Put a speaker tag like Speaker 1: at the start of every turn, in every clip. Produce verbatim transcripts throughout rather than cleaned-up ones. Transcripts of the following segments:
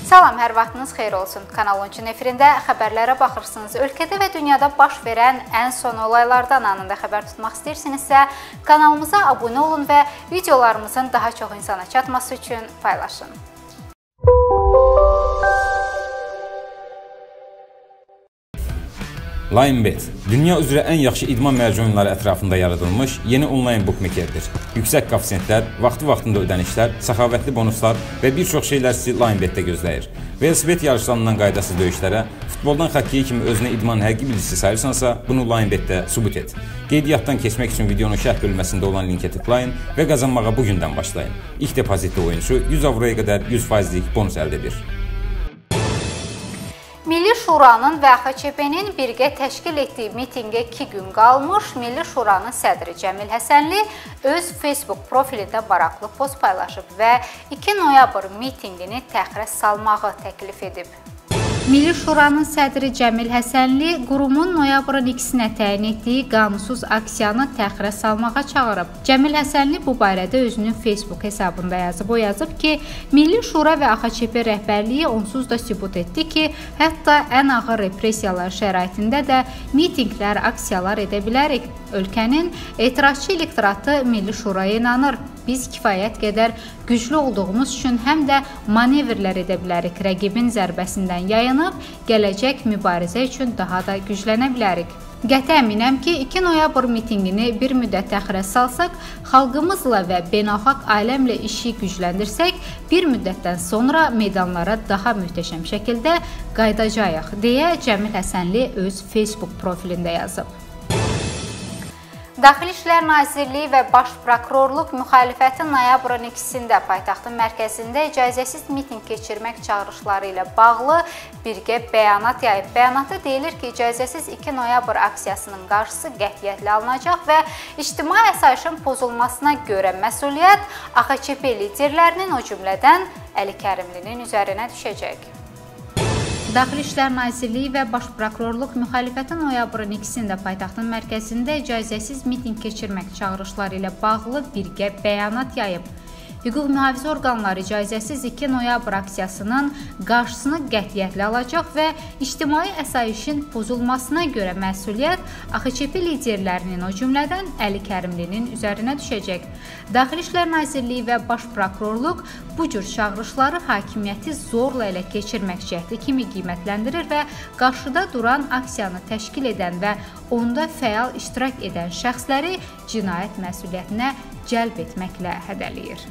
Speaker 1: Salam, hər vaxtınız xeyir olsun. Kanal on üçün efirində xəbərlərə baxırsınız. Ölkədə və dünyada baş verən ən son olaylardan anında xəbər tutmaq istəyirsinizsə, kanalımıza abunə olun və videolarımızın daha çox insana çatması üçün paylaşın.
Speaker 2: Linebet, dünya üzrə ən yaxşı idman mərci oyunları ətrafında yaradılmış yeni onlayn bookmakerdir. Yüksək koeffisiyentlər, vaxtı-vaxtında ödənişlər, səxavətli bonuslar və bir çox şeylər sizi Linebetdə gözləyir. Velosiped yarışlarından qaydasız döyüşlərə, futboldan xokkey kimi özünə idman həqiqi bilgisi sayırsansa, bunu Linebetdə sübut et. Qeydiyyatdan keçmək üçün videonun şərh bölməsində olan linkə tıklayın və qazanmağa bugündən başlayın. İlk depozitli oyunçu yüz avroya qədər yüz faizlik bonus əldə edir.
Speaker 1: Milli Şuranın və A X C P-nin birgə təşkil etdiyi mitinqə iki gün qalmış, Milli Şuranın sədri Cəmil Həsənli öz Facebook profilində maraqlı post paylaşıb və iki noyabr mitinqini təxirə salmağı təklif edib. Milli Şuranın sədri Cəmil Həsənli qurumun noyabrın ikisinə təyin etdiyi qanunsuz aksiyanı təxirə salmağa çağırıb. Cəmil Həsənli bu barədə özünün Facebook hesabında yazıb. O yazıb ki, Milli Şura və A X C P rəhbərliyi onsuz da sübut etdi ki, hətta ən ağır repressiyalar şəraitində də mitinqlər, aksiyalar edə bilərik. Ölkənin etirazçı elektoratı Milli Şuraya inanır. Biz kifayət qədər güclü olduğumuz üçün həm də manevrlər edə bilərik. Rəqibin zərbəsindən yayınıb, gələcək mübarizə üçün daha da güclənə bilərik. Qəti əminəm ki, iki noyabr mitinqini bir müddət təxirə salsaq, xalqımızla və beynəlxalq aləmlə işi gücləndirsək, bir müddətdən sonra meydanlara daha möhtəşəm şəkildə qayıdacağıq, deyə Cəmil Həsənli öz Facebook profilində yazıb. Daxili İşlər Nazirliyi və Baş Prokurorluq müxalifəti noyabrın ikisində paytaxtın mərkəzində icazəsiz miting keçirmək çağırışları ilə bağlı birgə bəyanat yayıb. Bəyanatda deyilir ki, icazəsiz iki noyabr aksiyasının qarşısı qətiyyətlə alınacaq və ictimai əsayişin pozulmasına görə məsuliyyət A X C P liderlərinin, o cümlədən Əli Kərimlinin üzərinə düşəcək. Daxili İşlər Nazirliyi və Baş Prokurorluq müxalifətin noyabrın ikisində paytaxtın mərkəzində icazəsiz miting keçirmək çağırışları ilə bağlı birgə bəyanat yayıb. Hüquq mühafizə orqanları icazəsiz iki noyabr aksiyasının qarşısını qətiyyətlə alacaq və ictimai əsayişin pozulmasına görə məsuliyyət A X C P liderlərinin, o cümlədən Əli Kərimlinin üzərinə düşəcək. Daxili İşlər Nazirliyi və Baş Prokurorluq bu cür çağırışları hakimiyyəti zorla ələ keçirmək cəhdi kimi qiymətləndirir və qarşıda duran aksiyanı təşkil edən və onda fəal iştirak edən şəxsləri cinayət məsuliyyətinə cəlb etməklə hədələyir.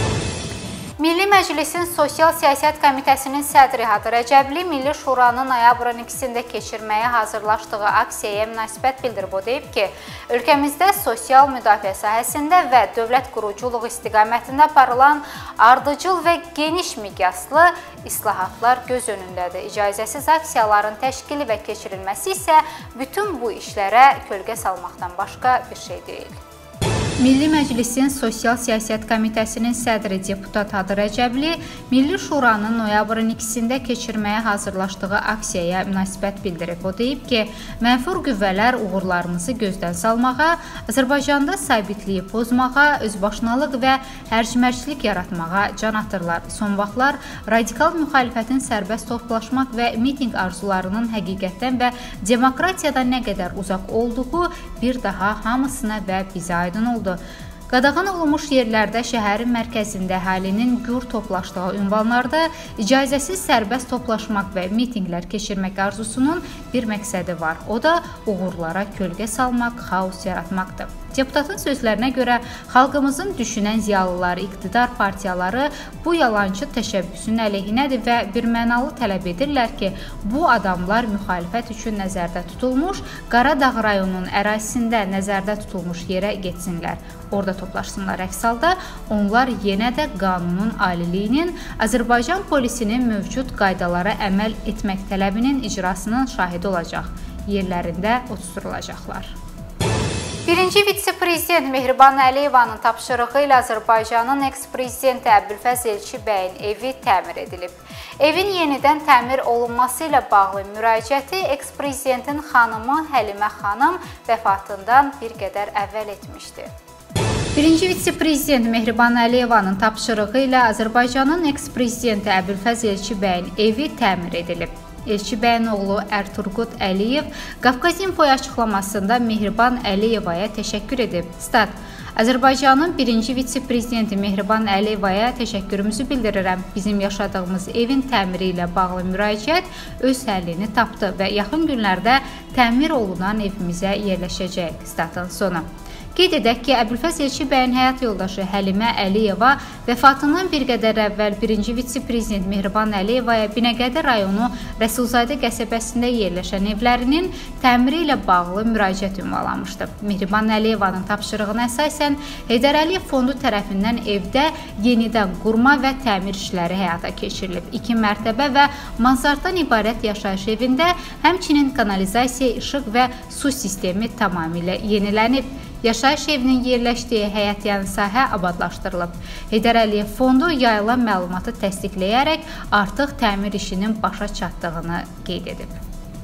Speaker 1: Milli Məclisin Sosial Siyasət Komitəsinin sədri Hadi Rəcəbli Milli Şuranın noyabrın ikisində keçirməyə hazırlaşdığı aksiyaya münasibət bildirib. O deyib ki, ölkəmizdə sosial müdafiə sahəsində və dövlət quruculuğu istiqamətində aparılan ardıcıl və geniş miqyaslı islahatlar göz önündədir. İcazəsiz aksiyaların təşkili və keçirilməsi isə bütün bu işlərə kölgə salmaqdan başqa bir şey deyil. Milli Məclisin Sosial Siyasət Komitəsinin sədri deputat Hadi Rəcəbli Milli Şuranın noyabrın ikisində keçirməyə hazırlaşdığı aksiyaya münasibət bildirib. O deyib ki, mənfur qüvvələr uğurlarımızı gözdən salmağa, Azərbaycanda sabitliyi pozmağa, özbaşınalıq və hərcmərclik yaratmağa can atırlar. Son vaxtlar radikal müxalifətin sərbəst toplaşmaq və miting arzularının həqiqətdən və demokratiyadan nə qədər uzaq olduğu bir daha hamısına və bizə aydın oldu. Qadağan olunmuş yerlərdə şəhərin mərkəzində əhalinin gür toplaşdığı ünvanlarda icazəsiz sərbəst toplaşmaq və mitinqlər keçirmək arzusunun bir məqsədi var. O da uğurlara kölgə salmaq, xaos yaratmaqdır. Deputatın sözlərinə görə xalqımızın düşünən ziyalıları, iqtidar partiyaları bu yalancı təşəbbüsün əleyhinədir və birmənalı tələb edirlər ki, bu adamlar müxalifət üçün nəzərdə tutulmuş, Qaradağ rayonunun ərazisində nəzərdə tutulmuş yerə getsinlər. Orada toplaşsınlar. Əks halda onlar yenə də qanunun aliliyinin, Azərbaycan polisinin mövcud qaydalara əməl etmək tələbinin icrasının şahidi olacaq. Yerlərində oturtulacaqlar. Birinci vitse-prezident Mehriban Əliyevanın tapşırığı ilə Azərbaycanın eks-prezidenti Əbülfəz Elçi bəyin evi təmir edilib. Evin yenidən təmir olunması ilə bağlı müraciəti eks-prezidentin xanımı Həlimə xanım vəfatından bir qədər əvvəl etmişdi. Birinci vitse-prezident Mehriban Əliyevanın tapşırığı ilə Azərbaycanın eks-prezidenti Əbülfəz Elçibəyin evi təmir edilib. Elçibəyin oğlu Ərturqut Əliyev Qafqaz İnfoya açıqlamasında Mehriban Əliyevaya təşəkkür edib. Stat: Azərbaycanın birinci vitse-prezidenti Mehriban Əliyevaya təşəkkürümüzü bildirirəm. Bizim yaşadığımız evin təmiri ilə bağlı müraciət öz həllini tapdı və yaxın günlərdə təmir olunan evimizə yerləşəcək. Statın sonu. Qeyd edək ki, Əbülfəz Elçibəyin həyat yoldaşı Həlimə Əliyeva vəfatından bir qədər əvvəl birinci vitse-prezident Mehriban Əliyevaya Binəqədi rayonu Rəsulzadə qəsəbəsində yerləşən evlərinin təmiri ilə bağlı müraciət ünvanlamışdı. Mehriban Əliyevanın tapşırığına əsasən Heydər Əliyev fondu tərəfindən evdə yenidən qurma və təmir işləri həyata keçirilib. İki mərtəbə və mansarddan ibarət yaşayış evində həmçinin kanalizasiya, işıq və su sistemi tamamilə yenilənib. Yaşayış evinin yerləşdiyi həyətyanı sahə abadlaşdırılıb. Heydər Əliyev fondu yayılan məlumatı təsdiqləyərək artıq təmir işinin başa çatdığını qeyd edib.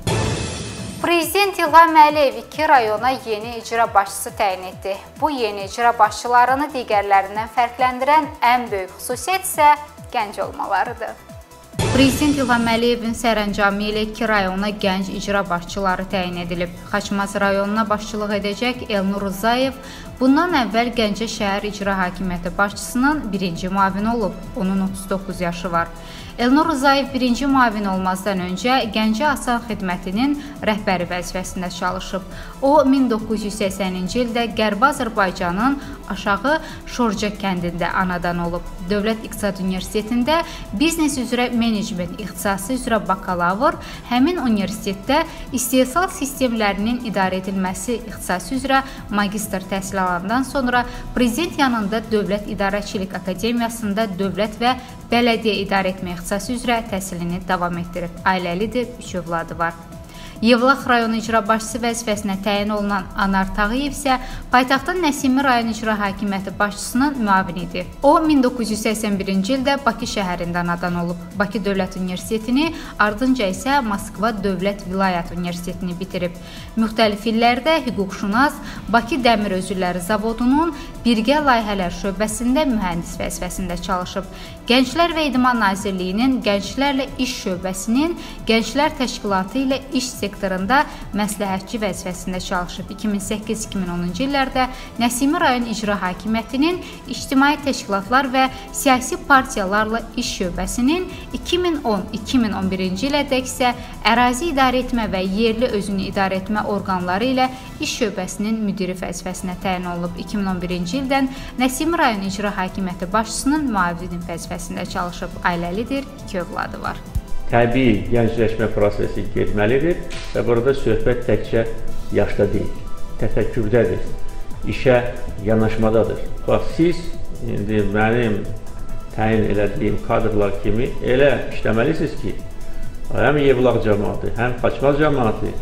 Speaker 1: Prezident İlham Əliyev iki rayona yeni icra başçısı təyin etdi. Bu yeni icra başçılarını digərlərindən fərqləndirən ən böyük xüsusiyyət isə gənc olmalarıdır. Prezident İlham Əliyevin sərəncamı ilə iki rayona gənc icra başçıları təyin edilib. Xaçmaz rayonuna başçılıq edəcək Elnur Rzayev bundan əvvəl Gəncə şəhər icra hakimiyyəti başçısının birinci müavini olub. Onun otuz doqquz yaşı var. Elnur Rzayev birinci müavin olmazdan öncə Gəncə Asan Xidmətinin rəhbəri vəzifəsində çalışıb. O, min doqquz yüz səksəninci ildə Qərbi Azərbaycanın Aşağı Şorca kəndində anadan olub. Dövlət İqtisad Universitetində biznes üzrə menecment ixtisası üzrə bakalavr, həmin universitetdə istehsal sistemlərinin idarə edilməsi ixtisası üzrə magistr təhsil alandan sonra prezident yanında Dövlət İdarəçilik Akademiyasında dövlət və bələdiyyə idarə etmə ixtisası üzrə təhsilini davam etdirib. Ailəlidir, üç övladı var. Yevlax rayon icra başçısı vəzifəsinə təyin olunan Anar Tağıyev isə paytaxtın Nəsimi rayon icra hakimiyyəti başçısının müavini idi. O, min doqquz yüz səksən birinci ildə Bakı şəhərində anadan olub. Bakı Dövlət Universitetini, ardınca isə Moskva Dövlət Vilayət Universitetini bitirib. Müxtəlif illərdə hüquqşünas Bakı Dəmir Özülləri Zavodunun Birgə Layihələr şöbəsində mühəndis vəzifəsində çalışıb. Gənclər və İdman Nazirliyinin Gənclərlə İş şöbəsinin Gənclər Təşkilatı ilə iş sektorunda məsləhətçi vəzifəsində çalışıb. iki min səkkiz iki min onuncu illərdə Nəsimi rayon icra hakimiyyətinin İctimai Təşkilatlar və Siyasi Partiyalarla iş şöbəsinin iki min on iki min on birinci ilədək isə Ərazi İdarə Etmə və Yerli Özünü İdarə Etmə orqanları ilə iş şöbəsinin müdiri vəzifəsinə təyin olunub. iki min on birinci ildən Nəsimi rayon icra hakimiyyəti başçısının müavini vəzifəsində çalışıb. Ailəlidir, iki övladı var.
Speaker 3: Təbii gəncləşmə prosesi getməlidir və burada söhbət təkcə yaşda deyil, təfəkkürdədir, işə yanaşmadadır. Bax, siz indi mənim təyin elədiyim kadrlar kimi elə işləməlisiniz ki, həm Yevlax cəmaatı, həm Xaçmaz cəmaatı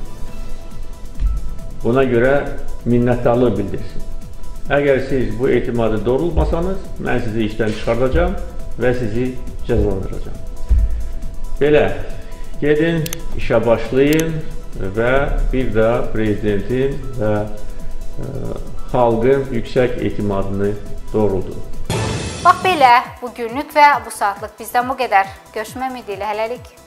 Speaker 3: buna görə minnətdarlıq bildirsin. Əgər siz bu etimadı doğrulmasanız, mən sizi işdən çıxardacağım və sizi cəzalandıracağım. Belə, gedin, işə başlayın və bir də prezidentin və e, xalqın yüksək etimadını doğruldurun.
Speaker 1: Bax belə, bu günlük və bu saatlıq bizdən bu qədər. Görüşmək ümidi ilə hələlik.